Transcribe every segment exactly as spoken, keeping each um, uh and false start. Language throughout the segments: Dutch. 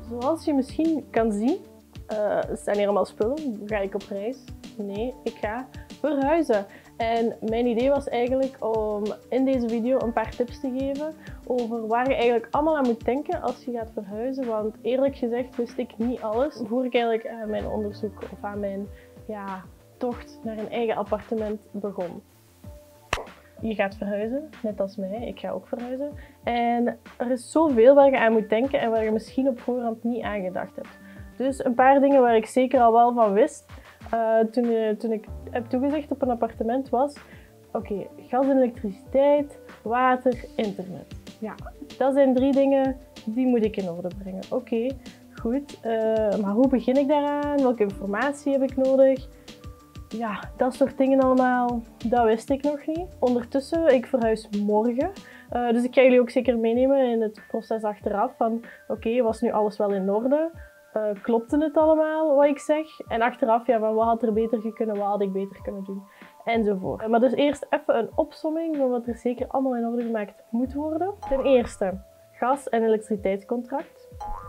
Zoals je misschien kan zien, uh, staan hier allemaal spullen. Ga ik op reis? Nee, ik ga verhuizen. En mijn idee was eigenlijk om in deze video een paar tips te geven over waar je eigenlijk allemaal aan moet denken als je gaat verhuizen. Want eerlijk gezegd wist ik niet alles voor ik eigenlijk aan mijn onderzoek of aan mijn ja, tocht naar een eigen appartement begon. Je gaat verhuizen, net als mij. Ik ga ook verhuizen. En er is zoveel waar je aan moet denken en waar je misschien op voorhand niet aan gedacht hebt. Dus een paar dingen waar ik zeker al wel van wist uh, toen, uh, toen ik heb toegezegd op een appartement was: oké, okay, gas en elektriciteit, water, internet. Ja, dat zijn drie dingen die moet ik in orde brengen. Oké, okay, goed. Uh, maar hoe begin ik daaraan? Welke informatie heb ik nodig? Ja, dat soort dingen allemaal, dat wist ik nog niet. Ondertussen, ik verhuis morgen. Uh, dus ik ga jullie ook zeker meenemen in het proces achteraf van oké, okay, was nu alles wel in orde? Uh, klopte het allemaal wat ik zeg? En achteraf, ja, van wat had er beter gekund, wat had ik beter kunnen doen? Enzovoort. Uh, maar dus eerst even een opsomming van wat er zeker allemaal in orde gemaakt moet worden. Ten eerste, gas- en elektriciteitscontract.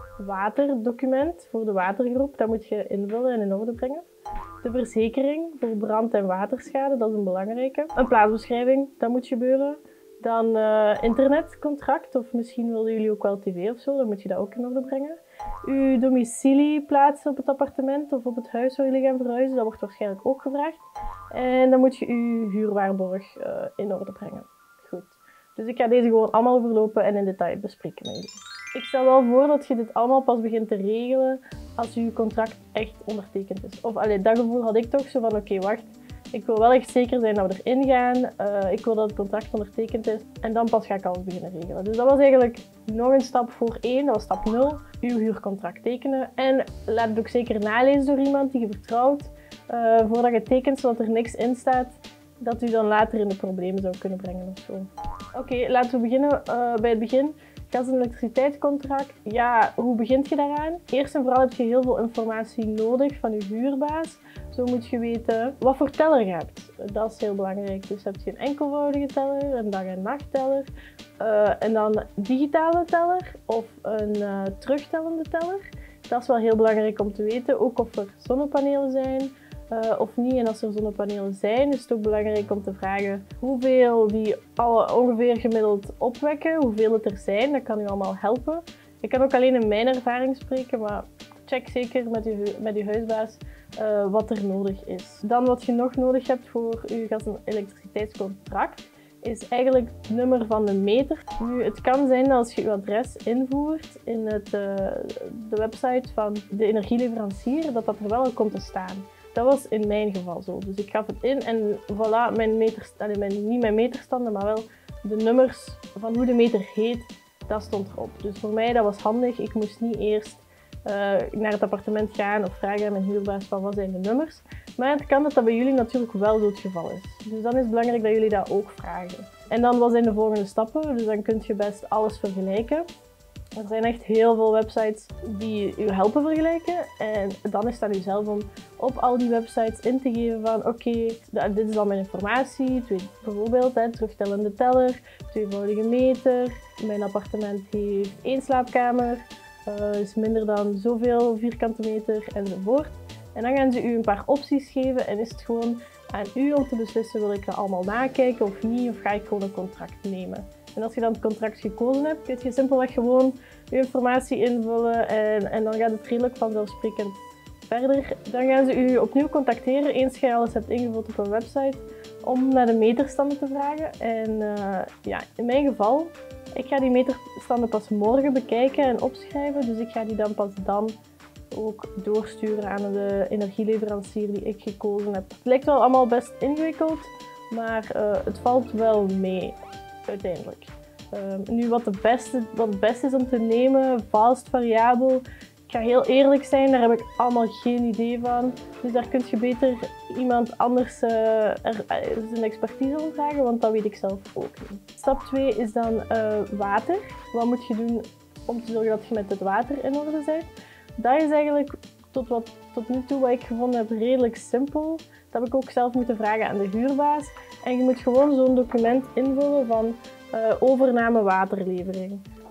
Waterdocument voor de watergroep, dat moet je invullen en in orde brengen. De verzekering voor brand- en waterschade, dat is een belangrijke. Een plaatsbeschrijving, dat moet gebeuren. Dan uh, internetcontract, of misschien willen jullie ook wel tv of zo, dan moet je dat ook in orde brengen. Uw domicilie plaatsen op het appartement of op het huis waar jullie gaan verhuizen, dat wordt waarschijnlijk ook gevraagd. En dan moet je uw huurwaarborg uh, in orde brengen. Goed. Dus ik ga deze gewoon allemaal overlopen en in detail bespreken met jullie. Ik stel wel voor dat je dit allemaal pas begint te regelen als je contract echt ondertekend is. Of allee, dat gevoel had ik toch zo van oké, okay, wacht. Ik wil wel echt zeker zijn dat we erin gaan. Uh, ik wil dat het contract ondertekend is. En dan pas ga ik alles beginnen regelen. Dus dat was eigenlijk nog een stap voor één. Dat was stap nul. Uw huurcontract tekenen. En laat het ook zeker nalezen door iemand die je vertrouwt. Uh, voordat je tekent, zodat er niks in staat dat u dan later in de problemen zou kunnen brengen of zo. Oké, okay, laten we beginnen uh, bij het begin. Gas- en elektriciteitscontract. Ja, hoe begint je daaraan? Eerst en vooral heb je heel veel informatie nodig van je huurbaas. Zo moet je weten wat voor teller je hebt. Dat is heel belangrijk. Dus heb je een enkelvoudige teller, een dag- en nachtteller. Uh, en dan digitale teller of een uh, terugtellende teller. Dat is wel heel belangrijk om te weten. Ook of er zonnepanelen zijn. Uh, of niet. En als er zonnepanelen zijn, is het ook belangrijk om te vragen hoeveel die alle ongeveer gemiddeld opwekken, hoeveel het er zijn. Dat kan u allemaal helpen. Ik kan ook alleen in mijn ervaring spreken, maar check zeker met uw, met uw huisbaas uh, wat er nodig is. Dan wat je nog nodig hebt voor uw gas- en elektriciteitscontract is eigenlijk het nummer van de meter. Nu, het kan zijn dat als je uw adres invoert in het, uh, de website van de energieleverancier, dat dat er wel al komt te staan. Dat was in mijn geval zo. Dus ik gaf het in en voilà, mijn meters, allez, mijn, niet mijn meterstanden, maar wel de nummers van hoe de meter heet, dat stond erop. Dus voor mij dat was handig. Ik moest niet eerst uh, naar het appartement gaan of vragen aan mijn huurbaas van wat zijn de nummers. Maar het kan dat dat bij jullie natuurlijk wel zo het geval is. Dus dan is het belangrijk dat jullie dat ook vragen. En dan wat zijn de volgende stappen? Dus dan kun je best alles vergelijken. Er zijn echt heel veel websites die u helpen vergelijken. En dan is het aan u zelf om op al die websites in te geven van oké, okay, dit is al mijn informatie. Twee, bijvoorbeeld hè, terugtellende teller, tweevoudige meter. Mijn appartement heeft één slaapkamer, uh, is minder dan zoveel vierkante meter enzovoort. En dan gaan ze u een paar opties geven en is het gewoon aan u om te beslissen: wil ik dat allemaal nakijken of niet, of ga ik gewoon een contract nemen. En als je dan het contract gekozen hebt, kun je simpelweg gewoon je informatie invullen en, en dan gaat het redelijk vanzelfsprekend verder. Dan gaan ze u opnieuw contacteren eens je alles hebt ingevuld op een website om naar de meterstanden te vragen. En uh, ja, in mijn geval, ik ga die meterstanden pas morgen bekijken en opschrijven, dus ik ga die dan pas dan ook doorsturen aan de energieleverancier die ik gekozen heb. Het lijkt wel allemaal best ingewikkeld, maar uh, het valt wel mee. Uiteindelijk. Uh, nu wat, de beste, wat het beste is om te nemen, vast, variabel. Ik ga heel eerlijk zijn, daar heb ik allemaal geen idee van. Dus daar kun je beter iemand anders uh, er, er zijn expertise om vragen, want dat weet ik zelf ook niet. Stap twee is dan uh, water. Wat moet je doen om te zorgen dat je met het water in orde bent? Dat is eigenlijk tot, wat, tot nu toe wat ik gevonden heb redelijk simpel. Dat heb ik ook zelf moeten vragen aan de huurbaas. En je moet gewoon zo'n document invullen van uh, overname waterlevering.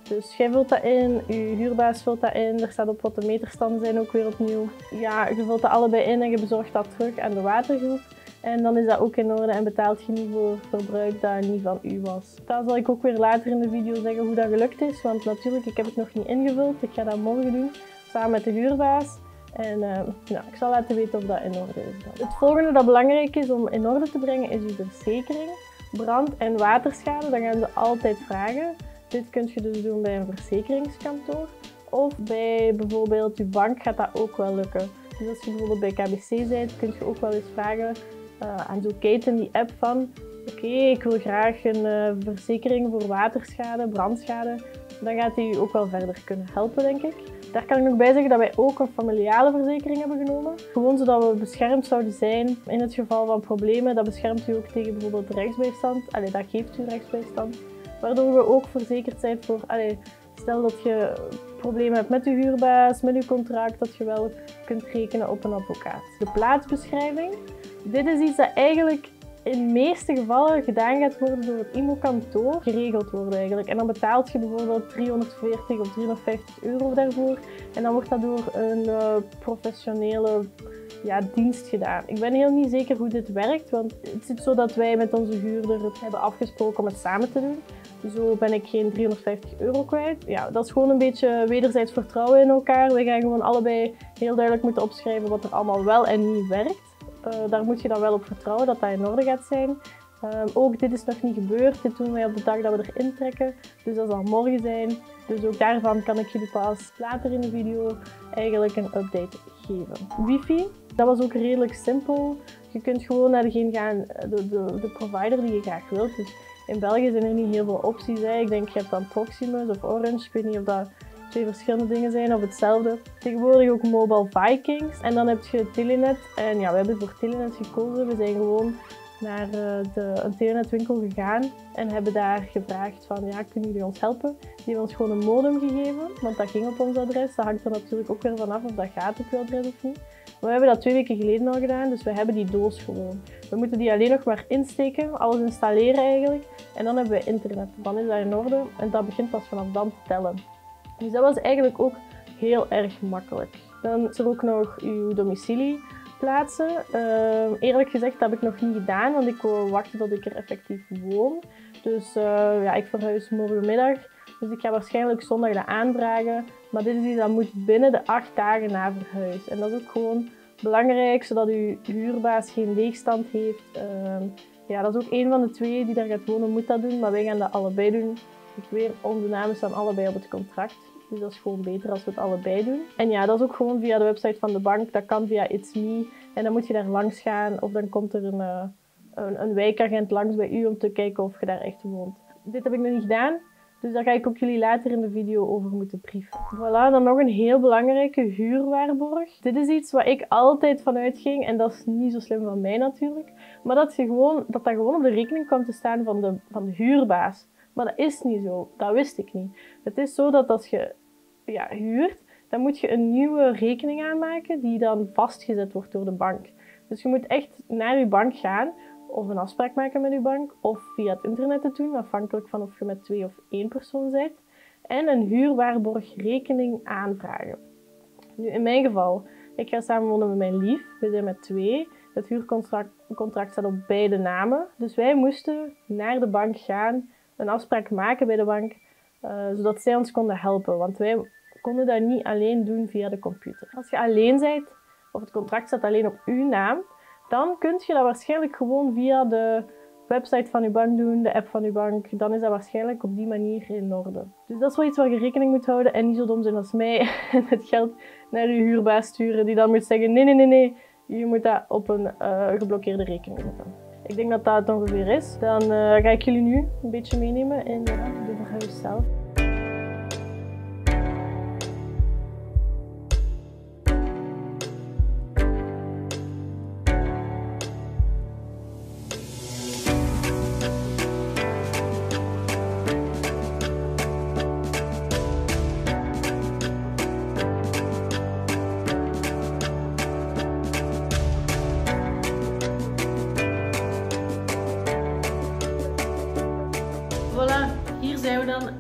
Dus jij vult dat in, je huurbaas vult dat in, er staat op wat de meterstanden zijn ook weer opnieuw. Ja, je vult dat allebei in en je bezorgt dat terug aan de watergroep. En dan is dat ook in orde en betaalt je niet voor verbruik dat niet van u was. Dat zal ik ook weer later in de video zeggen hoe dat gelukt is, want natuurlijk, ik heb het nog niet ingevuld. Ik ga dat morgen doen, samen met de huurbaas. En uh, nou, ik zal laten weten of dat in orde is dan. Het volgende dat belangrijk is om in orde te brengen is uw verzekering. Brand- en waterschade, dat gaan ze altijd vragen. Dit kun je dus doen bij een verzekeringskantoor. Of bij bijvoorbeeld je bank gaat dat ook wel lukken. Dus als je bijvoorbeeld bij K B C bent, kun je ook wel eens vragen uh, aan zo'n keten die app van oké, okay, ik wil graag een uh, verzekering voor waterschade, brandschade. Dan gaat die je ook wel verder kunnen helpen, denk ik. Daar kan ik nog bij zeggen dat wij ook een familiale verzekering hebben genomen. Gewoon zodat we beschermd zouden zijn in het geval van problemen. Dat beschermt u ook tegen bijvoorbeeld rechtsbijstand. Allee, dat geeft u rechtsbijstand. Waardoor we ook verzekerd zijn voor, allee, stel dat je problemen hebt met je huurbaas, met je contract, dat je wel kunt rekenen op een advocaat. De plaatsbeschrijving. Dit is iets dat eigenlijk in de meeste gevallen gedaan gaat worden door het I M O-kantoor, geregeld worden eigenlijk. En dan betaalt je bijvoorbeeld driehonderdveertig of driehonderdvijftig euro daarvoor. En dan wordt dat door een uh, professionele ja, dienst gedaan. Ik ben heel niet zeker hoe dit werkt, want het zit zo dat wij met onze huurder het hebben afgesproken om het samen te doen. Zo ben ik geen driehonderdvijftig euro kwijt. Ja, dat is gewoon een beetje wederzijds vertrouwen in elkaar. Wij gaan gewoon allebei heel duidelijk moeten opschrijven wat er allemaal wel en niet werkt. Uh, daar moet je dan wel op vertrouwen dat dat in orde gaat zijn. Um, ook dit is nog niet gebeurd. Dit doen wij op de dag dat we erin trekken. Dus dat zal morgen zijn. Dus ook daarvan kan ik jullie pas later in de video eigenlijk een update geven. Wifi, dat was ook redelijk simpel. Je kunt gewoon naar degene gaan, de, de, de provider die je graag wilt. Dus in België zijn er niet heel veel opties. Hè. Ik denk je hebt dan Proximus of Orange. Ik weet niet of dat twee verschillende dingen zijn of hetzelfde. Tegenwoordig ook Mobile Vikings. En dan heb je Telenet. En ja, we hebben voor Telenet gekozen. We zijn gewoon naar de, een telenetwinkel gegaan en hebben daar gevraagd van ja, kunnen jullie ons helpen? Die hebben ons gewoon een modem gegeven, want dat ging op ons adres. Dat hangt er natuurlijk ook weer vanaf of dat gaat op je adres of niet. Maar we hebben dat twee weken geleden al gedaan, dus we hebben die doos gewoon. We moeten die alleen nog maar insteken, alles installeren eigenlijk. En dan hebben we internet. Dan is dat in orde en dat begint pas vanaf dan te tellen. Dus dat was eigenlijk ook heel erg makkelijk. Dan is er ook nog uw domicilie plaatsen. Uh, eerlijk gezegd dat heb ik nog niet gedaan, want ik wil wachten tot ik er effectief woon. Dus uh, ja, ik verhuis morgenmiddag. Dus ik ga waarschijnlijk zondag dat aanvragen. Maar dit is iets dat moet binnen de acht dagen na verhuis. En dat is ook gewoon belangrijk, zodat uw huurbaas geen leegstand heeft. Uh, ja, dat is ook een van de twee die daar gaat wonen, moet dat doen. Maar wij gaan dat allebei doen. Ik weet, onze namen staan allebei op het contract. Dus dat is gewoon beter als we het allebei doen. En ja, dat is ook gewoon via de website van de bank. Dat kan via It's Me. En dan moet je daar langs gaan. Of dan komt er een, uh, een, een wijkagent langs bij u om te kijken of je daar echt woont. Dit heb ik nog niet gedaan. Dus daar ga ik ook jullie later in de video over moeten brieven. Voilà, dan nog een heel belangrijke huurwaarborg. Dit is iets waar ik altijd van uitging. En dat is niet zo slim van mij natuurlijk. Maar dat, je gewoon, dat dat gewoon op de rekening komt te staan van de, van de huurbaas. Maar dat is niet zo. Dat wist ik niet. Het is zo dat als je ja, huurt, dan moet je een nieuwe rekening aanmaken die dan vastgezet wordt door de bank. Dus je moet echt naar je bank gaan of een afspraak maken met je bank of via het internet te doen, afhankelijk van of je met twee of één persoon bent. En een huurwaarborgrekening aanvragen. Nu in mijn geval, ik ga samen wonen met mijn lief. We zijn met twee. Het huurcontract contract staat op beide namen. Dus wij moesten naar de bank gaan, een afspraak maken bij de bank, uh, zodat zij ons konden helpen. Want wij konden dat niet alleen doen via de computer. Als je alleen bent, of het contract staat alleen op uw naam, dan kun je dat waarschijnlijk gewoon via de website van je bank doen, de app van je bank. Dan is dat waarschijnlijk op die manier in orde. Dus dat is wel iets waar je rekening moet houden en niet zo dom zijn als mij en het geld naar je huurbaas sturen die dan moet zeggen nee, nee, nee, nee, je moet dat op een uh, geblokkeerde rekening zetten. Ik denk dat dat het ongeveer is. Dan uh, ga ik jullie nu een beetje meenemen in ja, de verhuis zelf.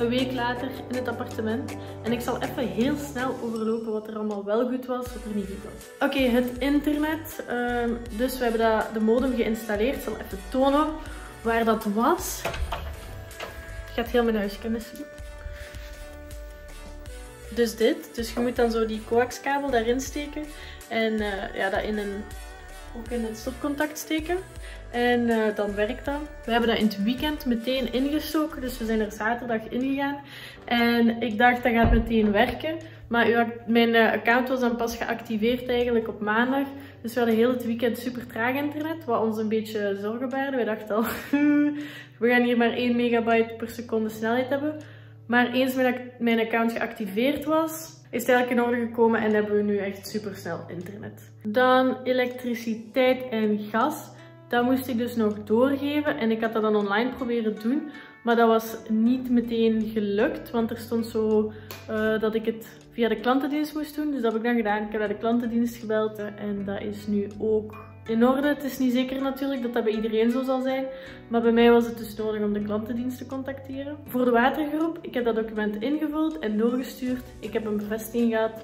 week later in het appartement. En ik zal even heel snel overlopen wat er allemaal wel goed was, wat er niet goed was. Oké, okay, het internet. Um, dus we hebben dat, de modem geïnstalleerd. Ik zal even tonen waar dat was. Het gaat heel mijn huis kennen. Dus dit. Dus je moet dan zo die coaxkabel daarin steken. En uh, ja, dat in een, ook in het stopcontact steken. En uh, dan werkt dat. We hebben dat in het weekend meteen ingestoken. Dus we zijn er zaterdag ingegaan. En ik dacht dat gaat meteen werken. Maar mijn uh, account was dan pas geactiveerd eigenlijk op maandag. Dus we hadden heel het weekend super traag internet. Wat ons een beetje zorgen baarde. We dachten al, we gaan hier maar één megabyte per seconde snelheid hebben. Maar eens mijn account geactiveerd was, is het eigenlijk in orde gekomen en hebben we nu echt super snel internet. Dan elektriciteit en gas. Dat moest ik dus nog doorgeven en ik had dat dan online proberen doen. Maar dat was niet meteen gelukt, want er stond zo uh, dat ik het via de klantendienst moest doen. Dus dat heb ik dan gedaan. Ik heb naar de klantendienst gebeld en dat is nu ook in orde. Het is niet zeker natuurlijk dat dat bij iedereen zo zal zijn. Maar bij mij was het dus nodig om de klantendienst te contacteren. Voor de watergroep, ik heb dat document ingevuld en doorgestuurd. Ik heb een bevestiging gehad.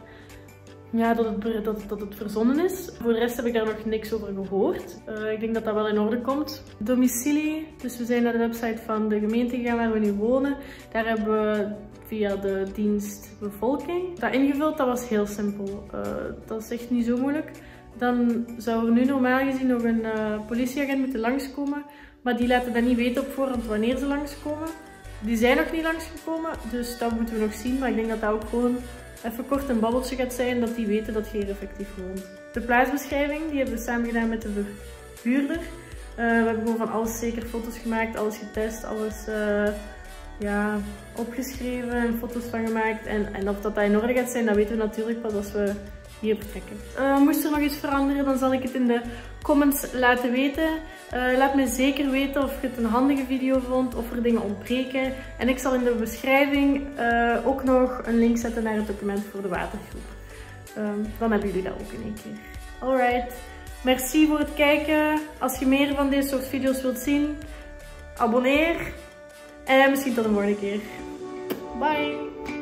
Ja, dat het, dat, dat het verzonnen is. Voor de rest heb ik daar nog niks over gehoord. Uh, ik denk dat dat wel in orde komt. Domicilie. Dus we zijn naar de website van de gemeente gegaan waar we nu wonen. Daar hebben we via de dienst bevolking dat ingevuld. Dat was heel simpel. Uh, dat is echt niet zo moeilijk. Dan zou er nu normaal gezien nog een uh, politieagent moeten langskomen. Maar die laten dat niet weten op voorhand wanneer ze langskomen. Die zijn nog niet langsgekomen. Dus dat moeten we nog zien. Maar ik denk dat dat ook gewoon even kort een babbeltje gaat zijn, dat die weten dat je hier effectief woont. De plaatsbeschrijving, die hebben we samen gedaan met de verhuurder. Uh, we hebben gewoon van alles zeker foto's gemaakt, alles getest, alles uh, ja, opgeschreven en foto's van gemaakt. En, en of dat, dat in orde gaat zijn, dat weten we natuurlijk pas als we hier vertrekken. Uh, moest er nog iets veranderen, dan zal ik het in de comments laten weten. Uh, laat me zeker weten of je het een handige video vond, of er dingen ontbreken. En ik zal in de beschrijving uh, ook nog een link zetten naar het document voor de watergroep. Um, dan hebben jullie dat ook in één keer. Alright, merci voor het kijken. Als je meer van deze soort video's wilt zien, abonneer. En misschien tot de volgende keer. Bye!